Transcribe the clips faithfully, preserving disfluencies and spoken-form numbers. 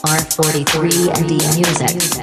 R forty-three and D Music.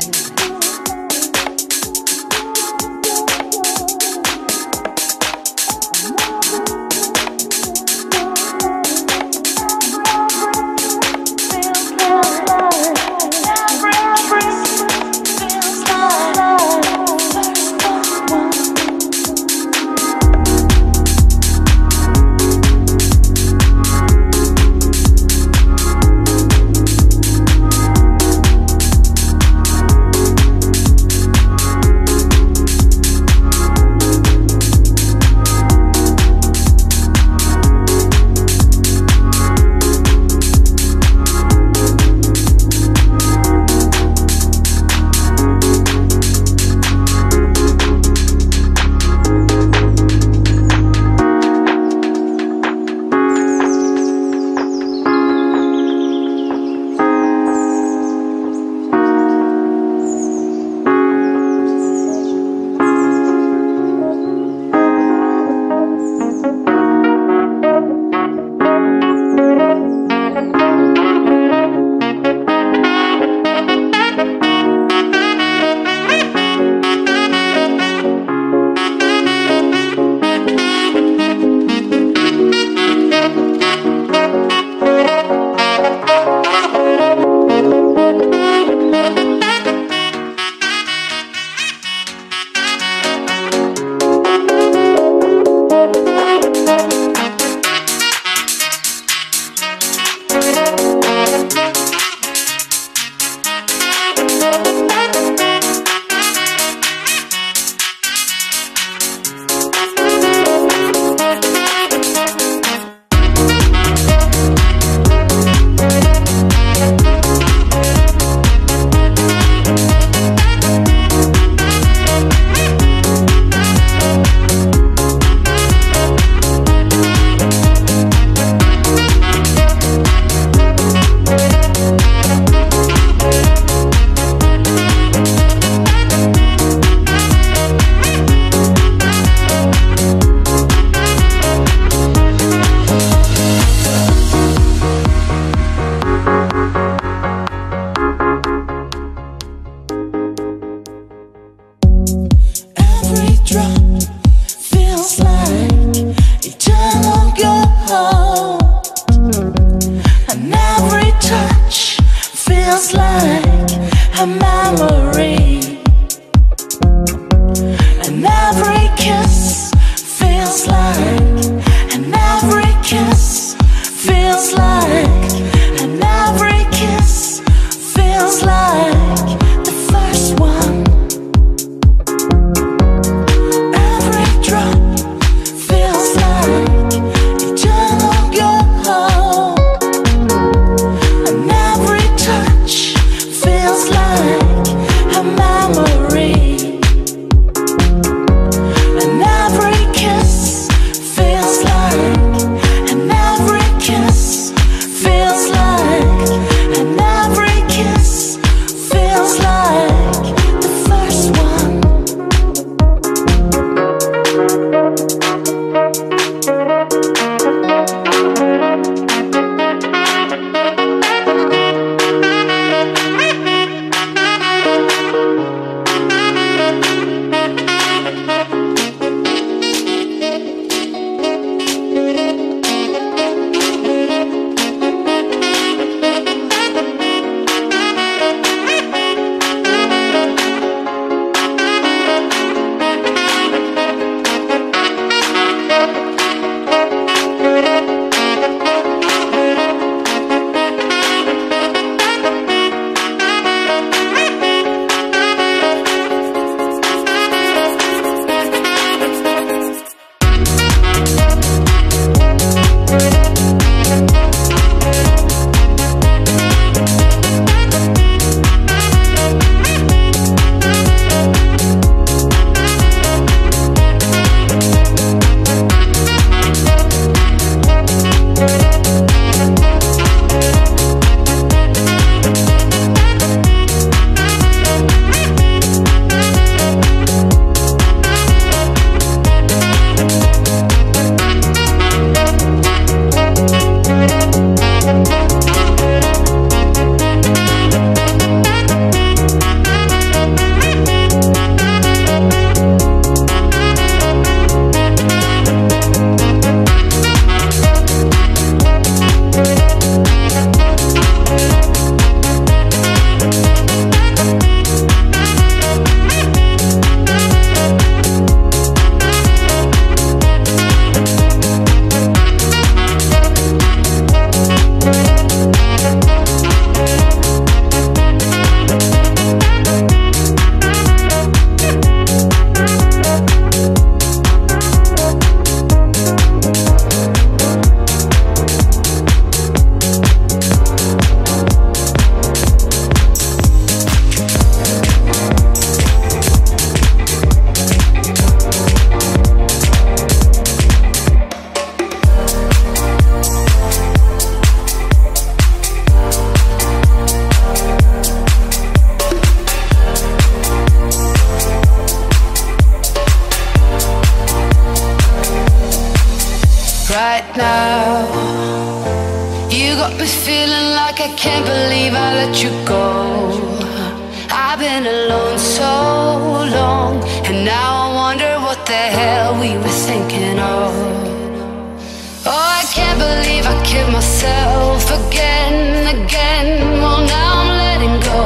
right now. You got me feeling like I can't believe I let you go. I've been alone so long, and now I wonder what the hell we were thinking of. Oh, I can't believe I killed myself again, again. Well, now I'm letting go.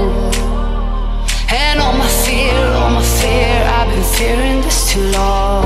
And all my fear, all my fear, I've been fearing this too long.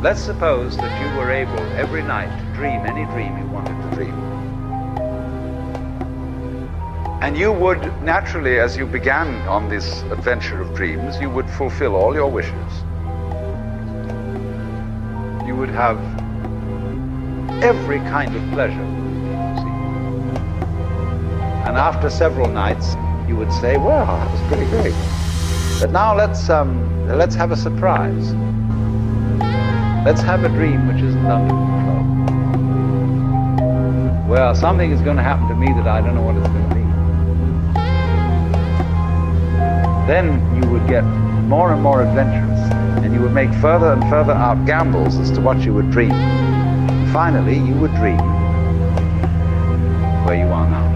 Let's suppose that you were able every night to dream any dream you wanted to dream. And you would naturally, as you began on this adventure of dreams, you would fulfill all your wishes. You would have every kind of pleasure. See? And after several nights, you would say, well, that was pretty great. But now let's, um, let's have a surprise. Let's have a dream which isn't under control. Well, something is going to happen to me that I don't know what it's going to be. Then you would get more and more adventurous, and you would make further and further out gambles as to what you would dream. Finally, you would dream where you are now.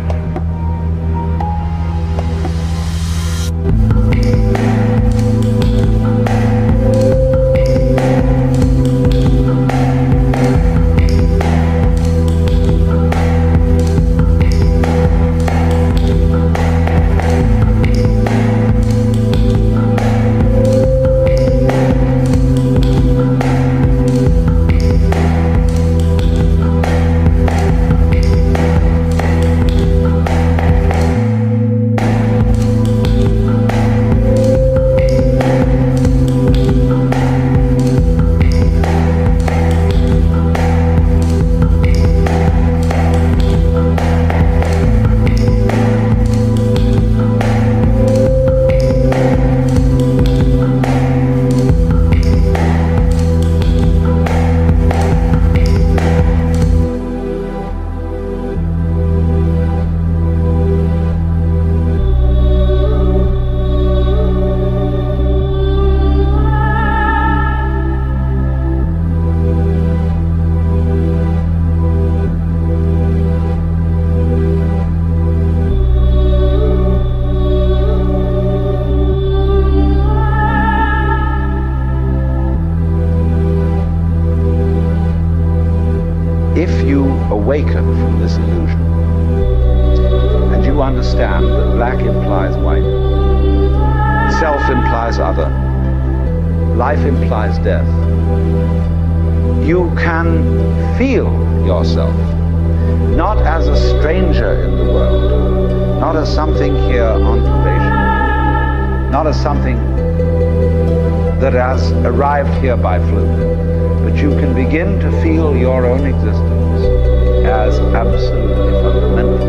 If you awaken from this illusion, and you understand that black implies white, self implies other, life implies death, you can feel yourself not as a stranger in the world, not as something here on probation, not as something that has arrived here by fluke, but you can begin to feel your own existence as absolutely fundamental.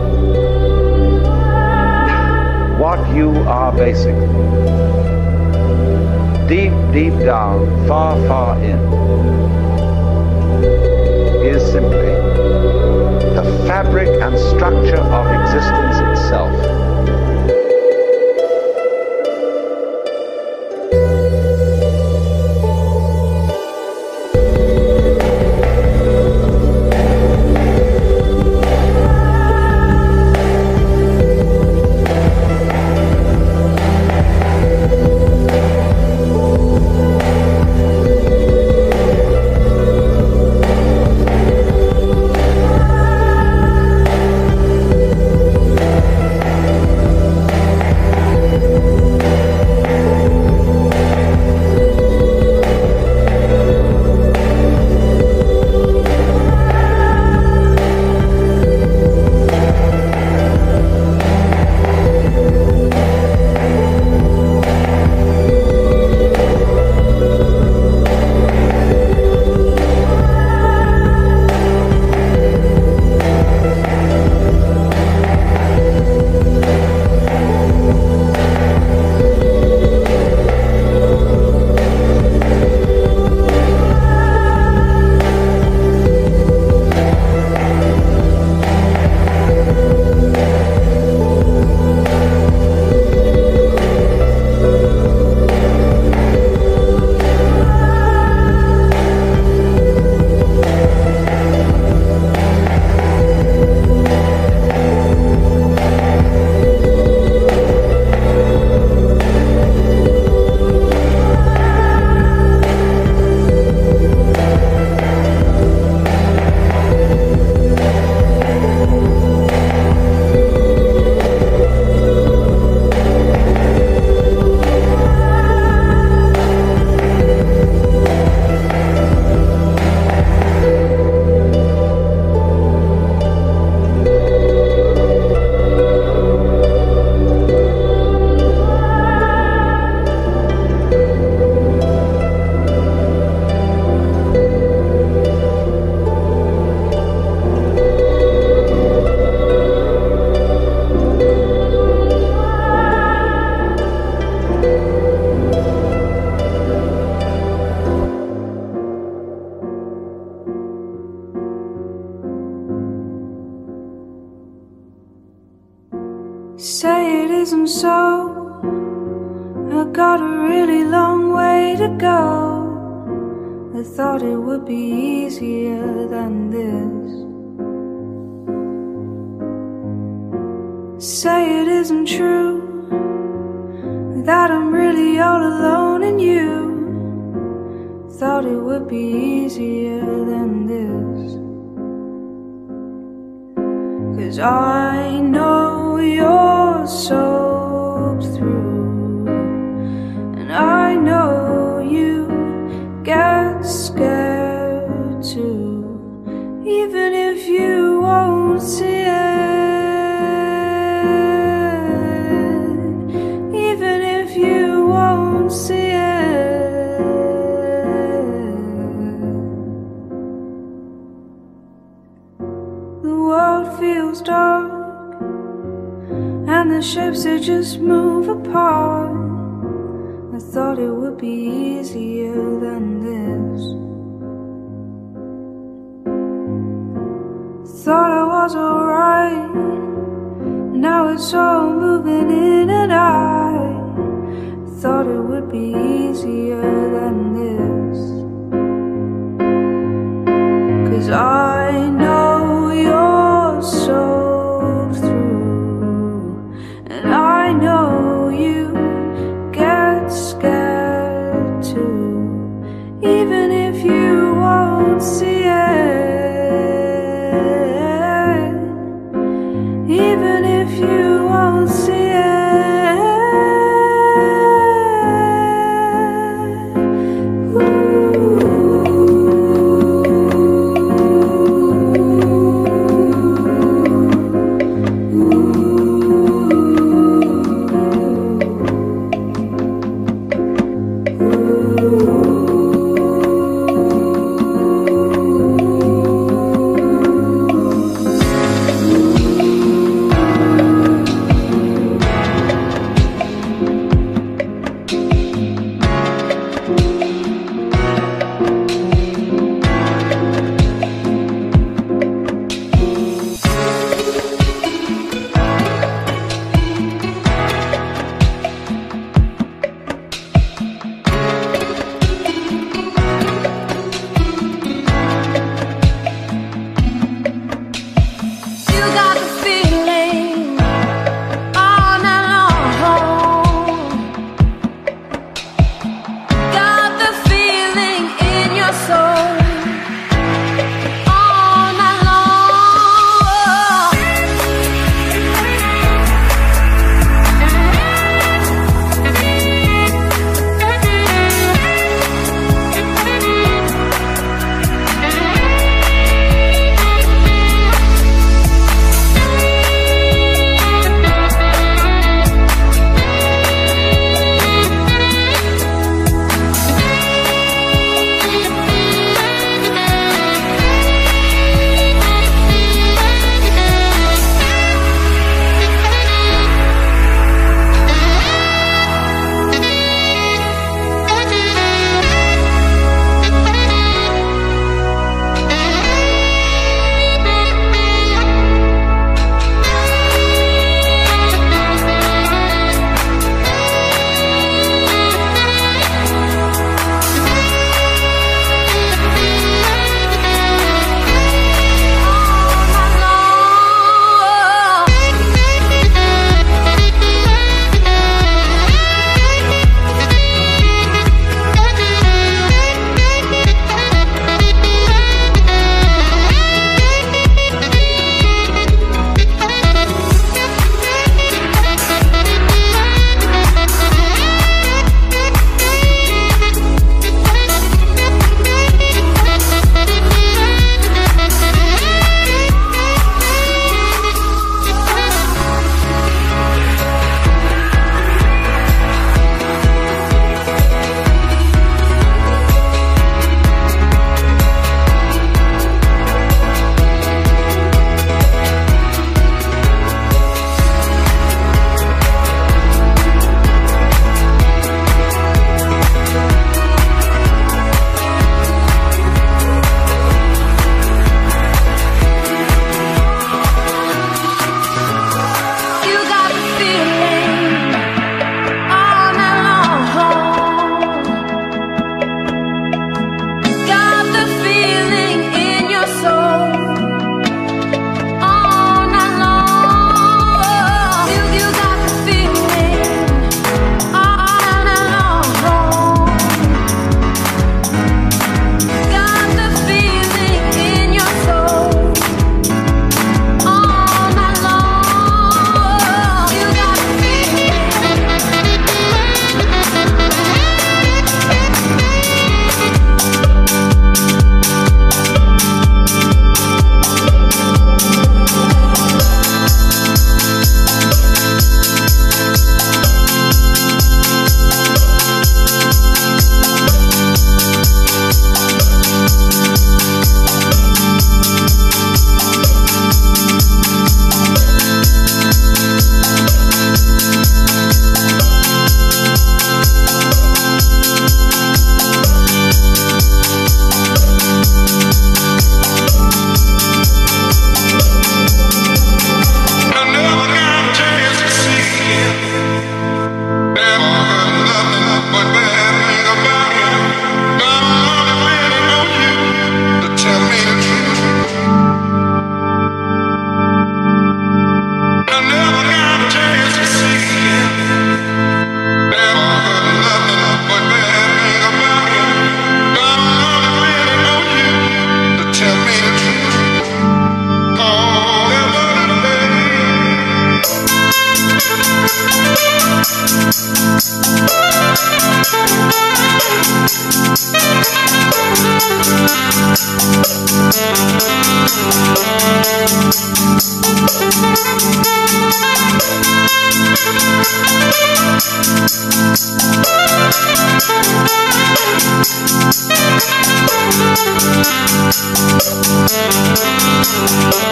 What you are basically, deep, deep down, far, far in, is simply the fabric and structure of existence itself. say it isn't so. I got a really long way to go. I thought it would be easier than this. Say it isn't true that I'm really all alone in you. Thought it would be easier than this. 'Cause I know you're soaked through, and I know you get scared too, even if you won't see it. Even if you won't see it. The world feels dark, and the ships that just move apart. I thought it would be easier than this. Thought I was alright, now it's all moving in and I thought it would be easier than this. 'Cause I know you're soaked through, and I know you get scared too, even if you won't see it. Even if you won't see it. Ooh.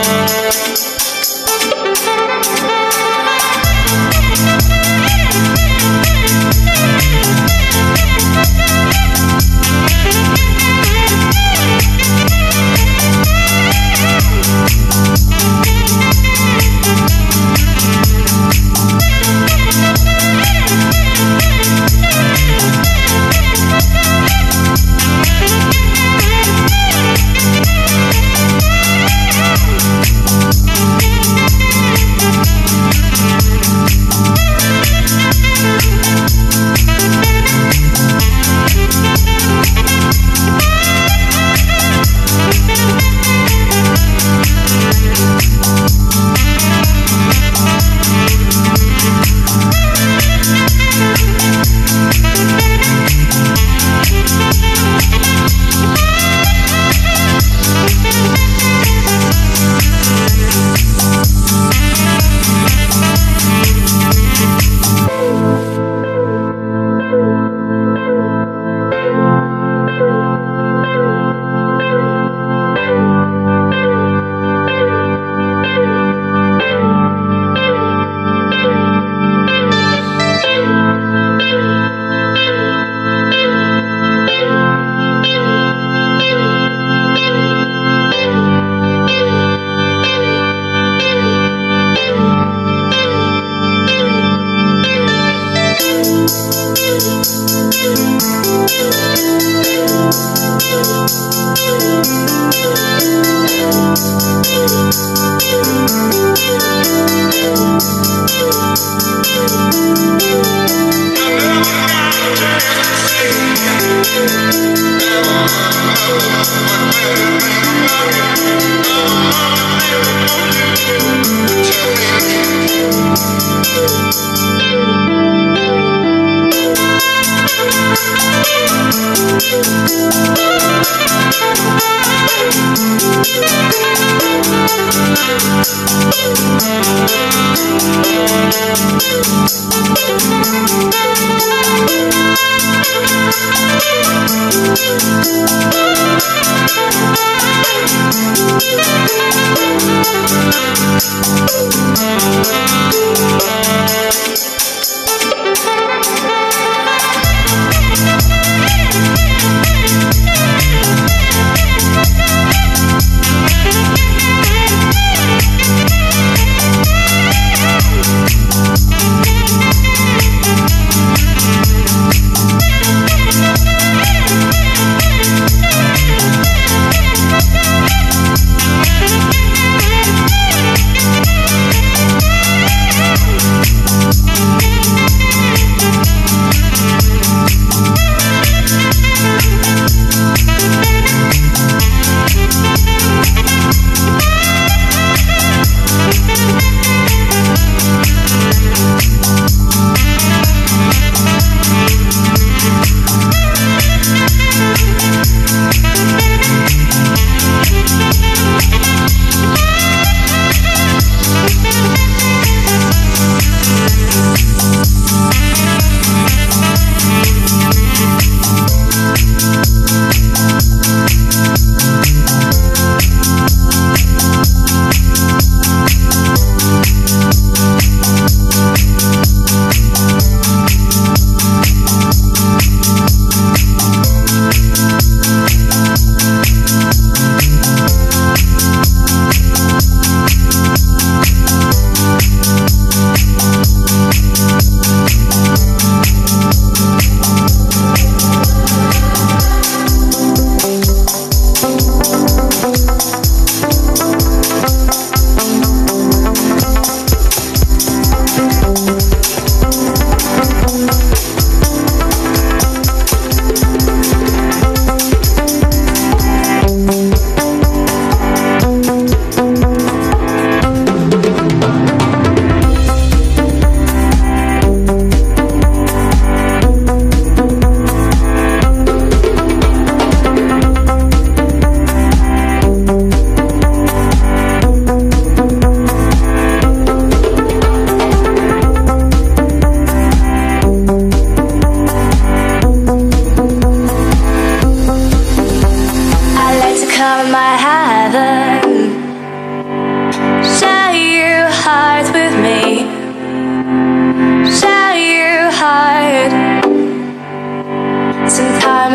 We'll be right back.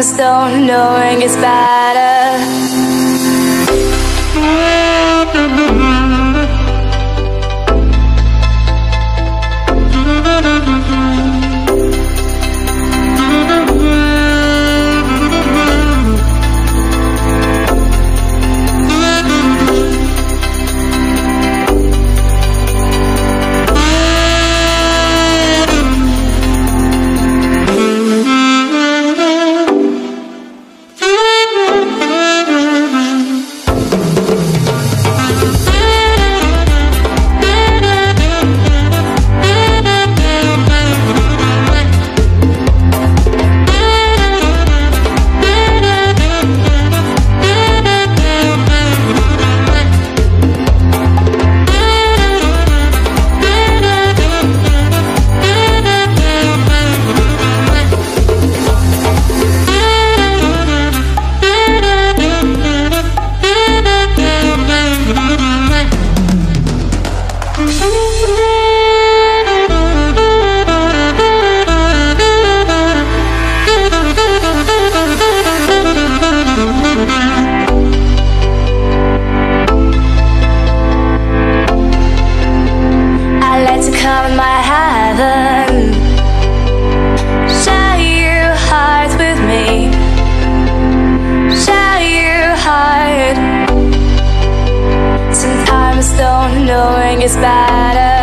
stone, knowing it's better. Knowing it's better.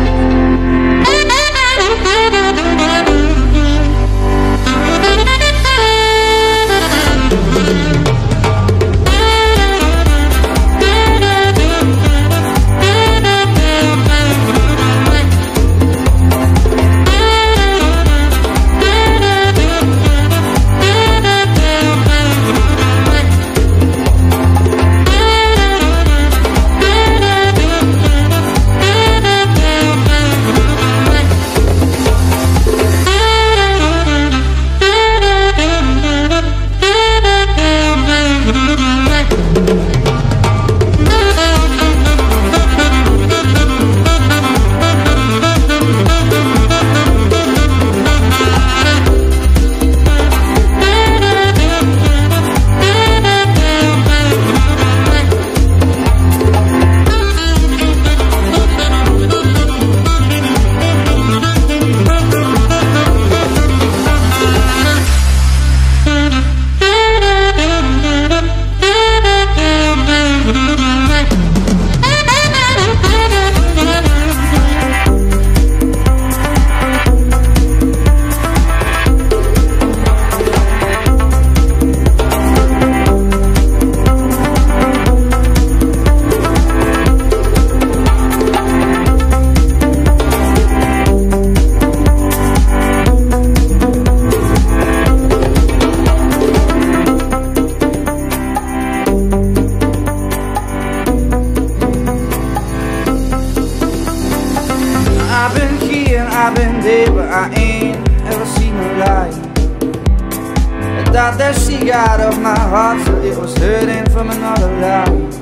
I've been here and I've been there, but I ain't ever seen no light. I thought that she got off my heart, so it was hurting from another life.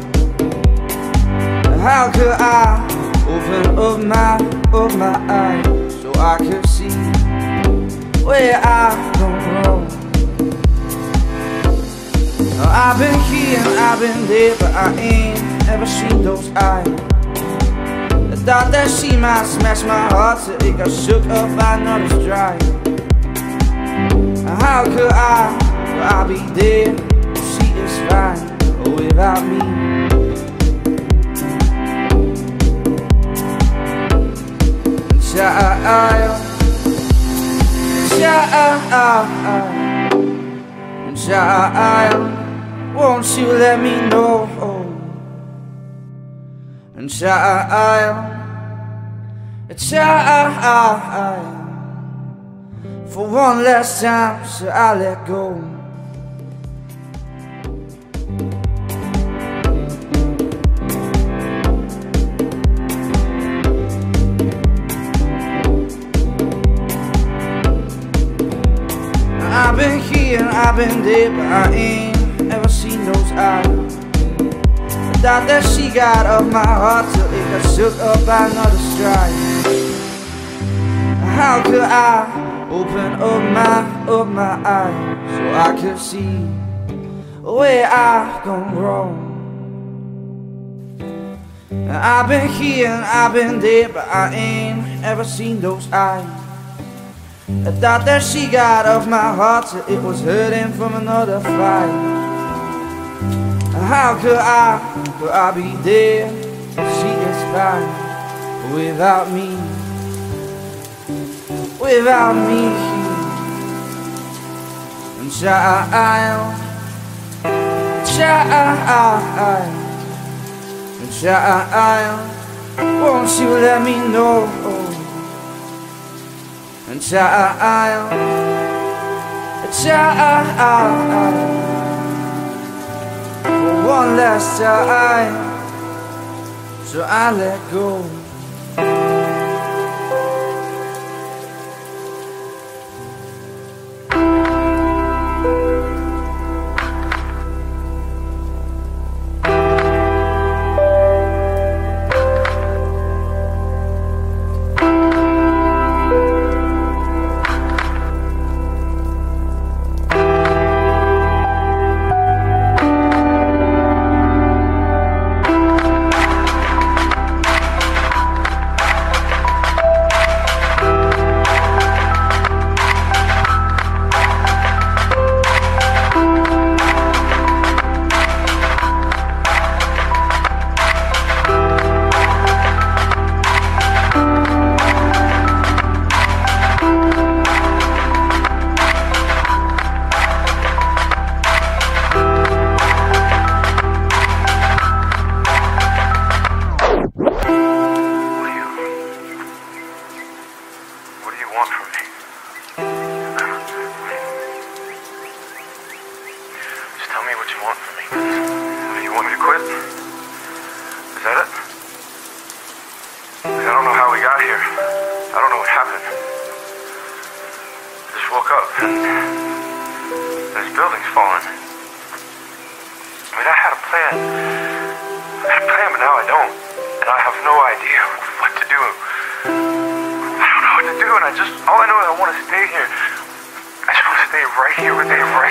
How could I open up my, up my eyes so I could see where I don't know? I've been here and I've been there, but I ain't ever seen those eyes. I thought that she might smash my heart till it got shook up by another strike. How could I, could I be there if she is fine, or without me? Child, child, child, won't you let me know? And child, child, for one last time, so I let go. I've been here and I've been there, but I ain't ever seen those eyes. I thought that she got off my heart till it got shook up by another strike. How could I, Open up my, up my eyes so I could see where I've gone wrong. And I've been here and I've been there, but I ain't ever seen those eyes. I thought that she got off my heart till it was hurting from another fight. How could I, could I be there if she is fine without me? Without me, and child, child, and child, won't you let me know? And child, child, one last time, so I let go. All I know is I want to stay here. I just want to stay right here with Dave, right